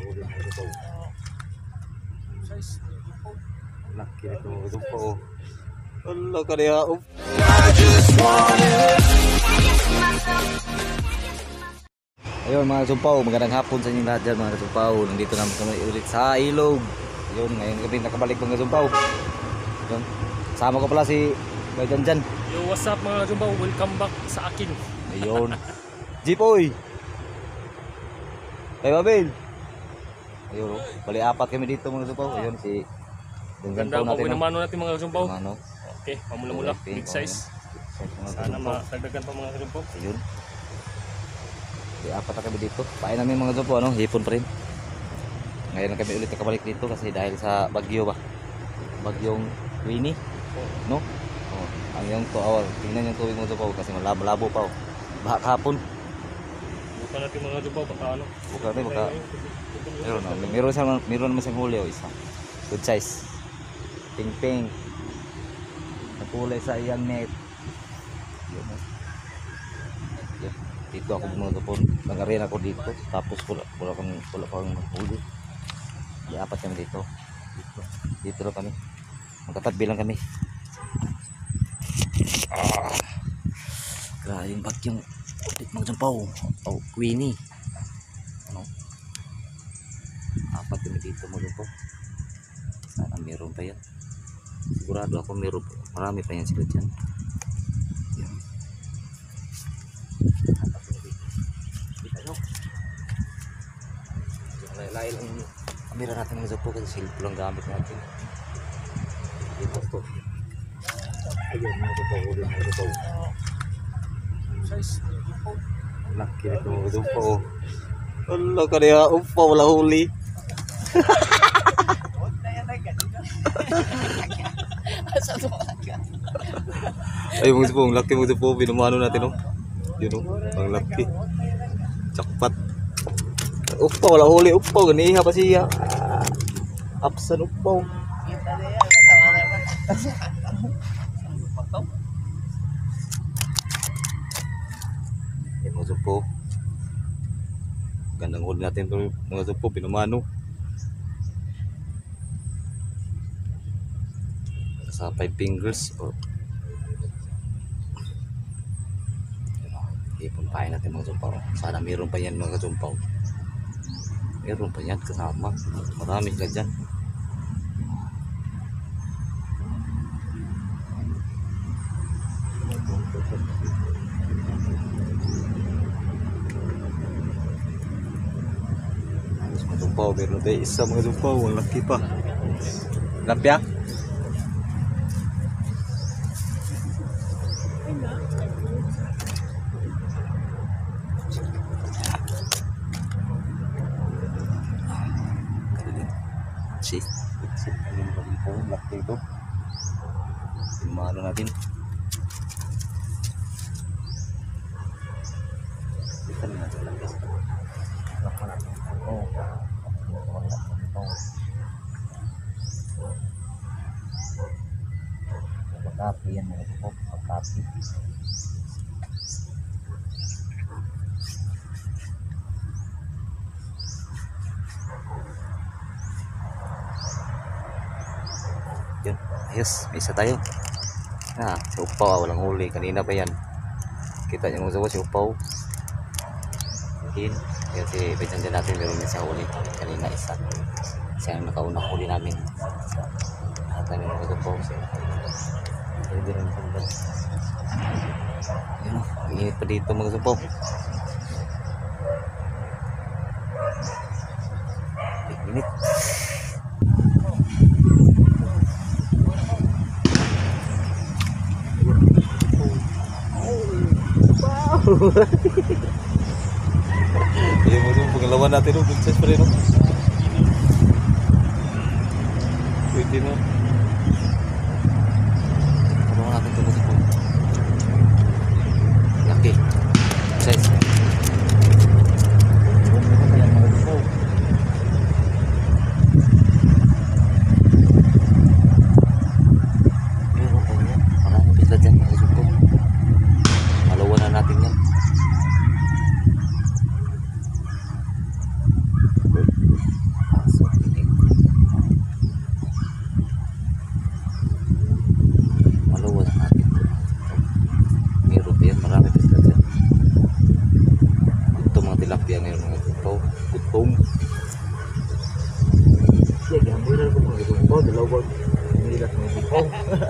Laki nito mga kajumpa oh. Wala ka niya. Ayun mga kasumpaw, magandang hapon sa inyong lahat dyan mga kasumpaw. Nandito naman kami ulit sa ilog. Ayun, ngayon kami nakabalik mga kasumpaw. Ayun, sama ko pala si Bay Janjan. Yo, what's up mga kasumpaw? Welcome back sa akin. Ayun. Jipoy. Ay Babel. Ayun, bali apat kami dito mga kasumpaw. Ayun si Ganda po pinamano natin mga kasumpaw. Mano. Okay, pamula-mula, big size. Sana madagdagan pa mga kasumpaw. Ayun. Di apat na kami dito. Pain namin mga kasumpaw, ano, hipon pa rin. Ngayon kami ulit nakabalik dito kasi dahil sa bagyo ba. Bagyong Winnie, no? Oh, ang yung tingnan yung tubig mga kasumpaw kasi malabo-labo pa oh. Baha kahapon. Bukan natin mga kasumpaw baka ano. Bukan natin baka. Meron naman siyang huli oh, isa. Good size. Ping-ping. Nakulay sa iyang net. Yun, dito ako mga kapon. Nag-arena ako dito. Tapos wala pang huli. Di apat kami dito. Dito lang kami. Magkatabi lang kami. Grabe yung bagyong mga sampaw. Oh, Winnie. Ano? Apat kami dito mga sampaw. Sana meron pa yan. Sigurado ako meron pa. Marami pa yan sila dyan. Yan. Lain lang yung kamera natin mga sapo kasi silpo lang gamit natin. Dito to. Ayun mga sapo. Huli mga sapo. Size. Laki nito mga sapo. Wala ka niya. Umpa wala huli. Ay mga sapo. Ang laki mga sapo. Binamano natin oh. Yun oh. Ang laki. Jackpot. Upaw wala huli, upaw ganiha pa siya. Absan upaw. Mga supo. Gandang huli natin ito mga supo, pinamano. Sa 5 fingers. Ipunpain natin mga sumpaw. Sana mayroon pa yan mga sumpaw. Meron pa yan kasama. Marami ka dyan. Mga sumpaw. Meron tayo isa mga sumpaw. Ang laki pa. Lapya? Laki ito. Pinamano natin. Kita na natin lang guys. Pagkapi yan mga ito. Pagkapi. Yun, ayos, may isa tayo. Si upaw, walang huli. Kanina pa yan. Kita nyo mga si upaw. Yan si Bejanjan natin, meron niya sa huli. Kanina isa. Siya ang nakaunang huli namin. Lahat namin mga upaw. Pwede rin sa mga. Yun, init pa dito mga upaw. Init. Iya mo yung pangalawa natin no, good size pa rin no. Pwede na. Ano natin ito mo. Laki. Size. Marami pila dyan mga suko. Alawa na natin yan. kung siya gihamburan ko mga gitumpaw dalawag nilat mga gitumpaw.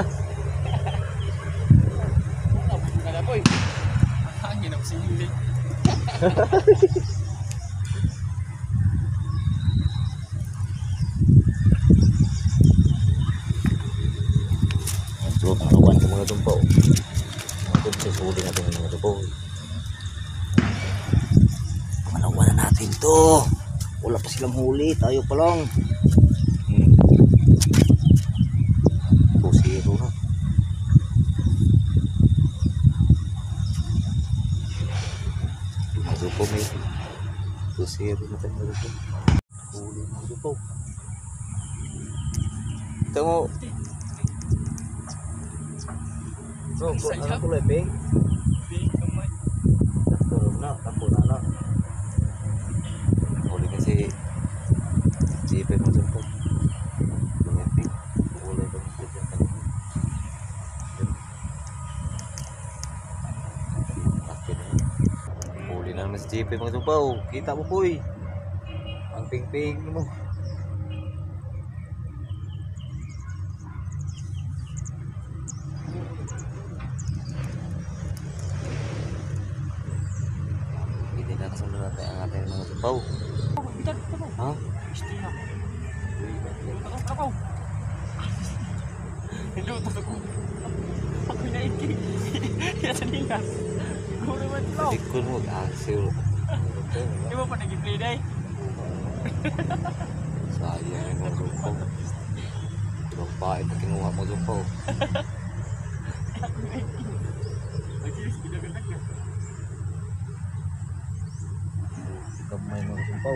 Kada boy. Hangin ako sindi. So, pangalawan ko mga tumpaw. Mga tumpaw, suuli natin yung mga tumpaw. Pangalawan na natin to. Wala pa silang huli, tayo pa lang. 2-0 na. Mga tumpaw may 2-0 na tayo mga tumpaw. Huli mga tumpaw. Ito mo. So, ano ko lang, Bing? Tapo na. Huli kasi jeepay mo dyan po. Lumipig. Huli ko ng dyan pa. Huli na naman si jeepay mga tumpaw. Kita mo po eh. Ang ping-ping mo. Kasunod natin ang ating mga tumpaw. Ha? Niluto ako. Ako na iki. Kaya sa nilas. Guro man ito. Sikun mo, asil. Di ba pa nag-play day? Sayang yung mga tumpaw. Ibang bahay na kinuha mo tumpaw. Ako na iki. Mag-ilis, pinagalag na. Kamay mga tumpaw.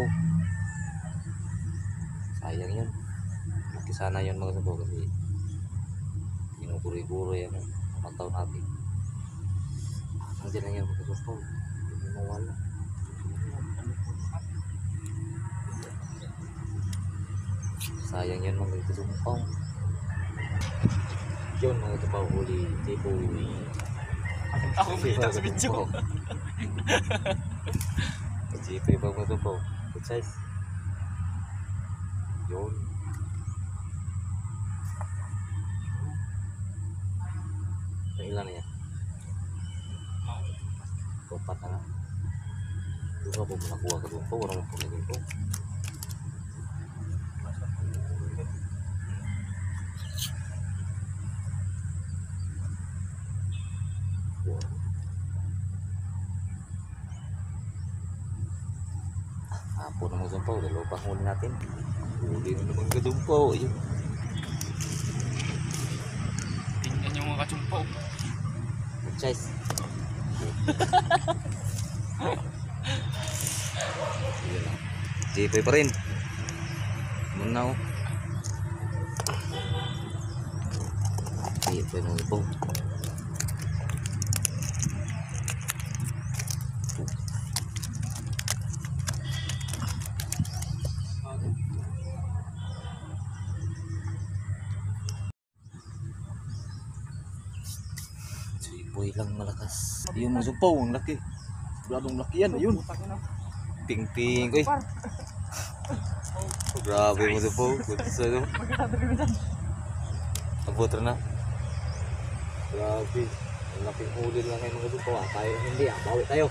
Sayang yun. Sana yun mga tumpaw kasi kinukuri-guro yan. Mataw natin. Nandiyan lang yan mga tumpaw. Hindi mawala. Sayang yun mga tumpaw. Yun mga tumpaw huli. Tipo Ako kita sa video. Jeepay ba mga tumpaw? Good size. Yun. Ang ilan na yan? Kupat na nga. Doon ka po nakuha ka doon po. Wala mo po na doon po. Hapon na mga tumpaw. Dalawa pa huli natin. Huli na naman ka tumpaw. Ayun. Tingnan yung mga kachumpaw. Good size. Sige lang. Jeepay pa rin. Muna oh. Jeepay mga tumpaw. Boy lang malakas. Yung mga sumpaw, ang laki. Gradong laki yan, ayun. Ping-ping, koy. Grabe mga sumpaw. Gudsa no. Abot na. Grabe. Ang laking huli lang kayo mga sumpaw. Tayo hindi, bawi tayo.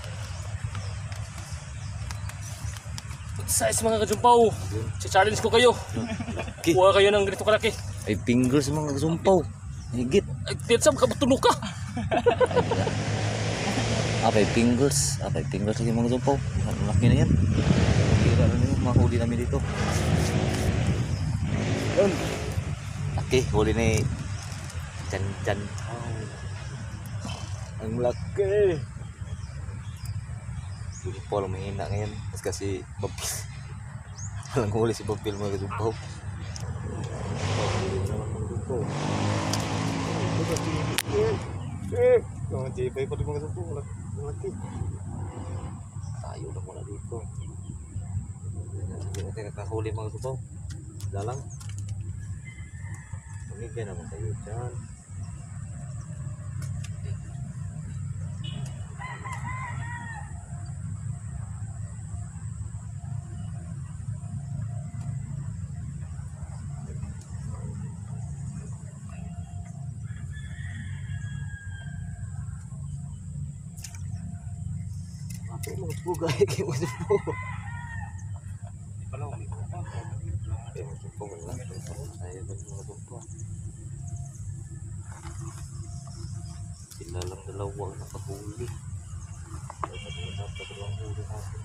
Good size mga kachumpaw. Si-challenge ko kayo. Laki. Kuha kayo ng ganito kalaki. Ay, fingers mga sumpaw. Higit. Ay, tiyatsa, makapatulog ka. Apay fingers lagi mga sumpaw. Ang laki na yan. Kira na yun, mahuli namin dito. Yun. Laki, huli na eh. Dyan. Ang laki. Sumpaw lang mahina ngayon. Kasi Bapil. Walang huli si Bapil mga sumpaw. Huli naman mga sumpaw. Mga jeepay pa rin mga sumpaw. Laki. Tayo lang wala dito. Hindi natin nakahuli mga sumpaw. Dalang. Pamigyan naman tayo dyan. Mga bugay kayo mga po. Pala, may kupa. Kayo mga po wala. Ayaw ba mga po. Sila lang dalawang nakahuli. Dapat dalawang huli natin.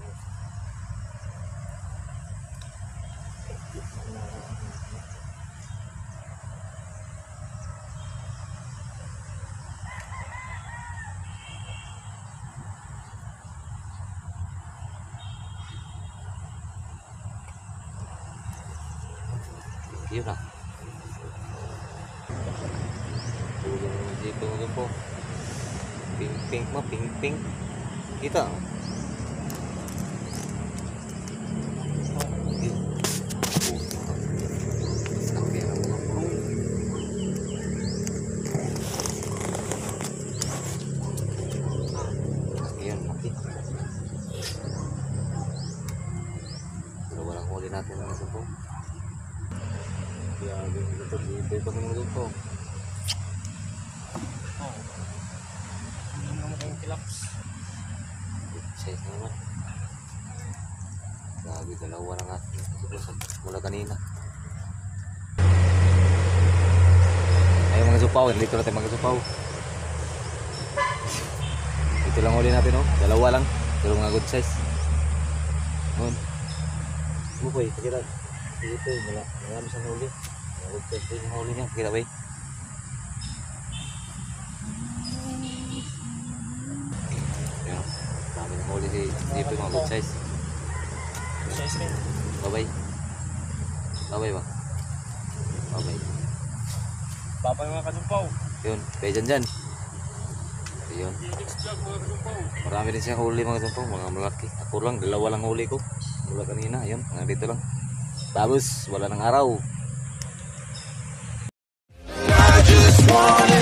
Yun na. Tulong dito mga po. Pink mo, pink. Kita. Ayan, mati. Dalawa lang huli natin mga po. Grabe dito ito mga po. Oo. Hindi naman kayong kilaps. Size naman. Grabe, dalawa na nga. Mula kanina. Ayun mga supaw. Dito natin mga supaw. Ito lang huli natin, oh. Dalawa lang. Pero mga good size. Noon. Bukoy, pakita. Dito, marami siyang huli. Mga good size din yung huli niya. Pakita ba eh. Ayan. Marami ng huli si Dito, mga good size. Size rin. Bye-bye. Bye-bye ba? Bye-bye. Babay mga kadumpaw. Yun, kaya dyan. Yun. Next vlog mga kadumpaw. Marami din siya huli mga tumpong, mga malaki. Ako lang, dalawa lang huli ko. Mula kanina, yun, mga dito lang. Tapos, wala ng araw. I just wanna